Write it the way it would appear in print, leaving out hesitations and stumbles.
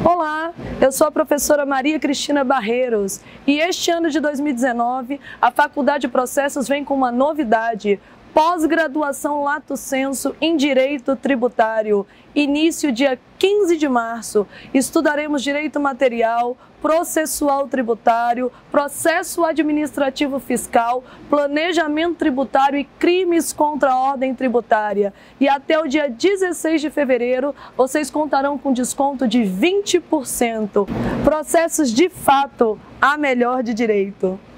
Olá, eu sou a professora Maria Cristina Barreiros e este ano de 2019 a Faculdade de Processos vem com uma novidade: pós-graduação Lato Sensu em Direito Tributário. Início dia 15 de março. Estudaremos Direito Material, Processual Tributário, Processo Administrativo Fiscal, Planejamento Tributário e Crimes contra a Ordem Tributária. E até o dia 16 de fevereiro, vocês contarão com desconto de 20%. Processos de fato, a melhor de direito.